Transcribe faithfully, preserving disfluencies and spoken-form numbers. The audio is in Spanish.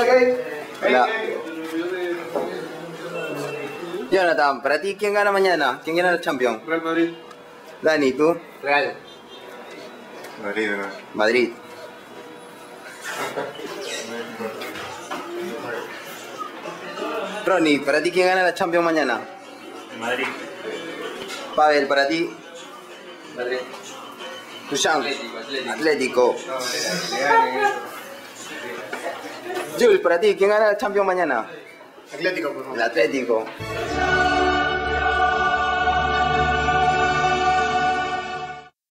Hola. Jonathan, para ti, ¿quién gana mañana? ¿Quién gana el Champions? Real Madrid. Dani, ¿tú? Real. Madrid, ¿no? Madrid. Ronnie, ¿para ti quién gana la Champions mañana? Madrid. Pavel, ¿para ti? Madrid. Tushan. Atlético, Atlético. Atlético. Jules, ¿para ti quién gana la Champions mañana? Atlético, por favor. El Atlético.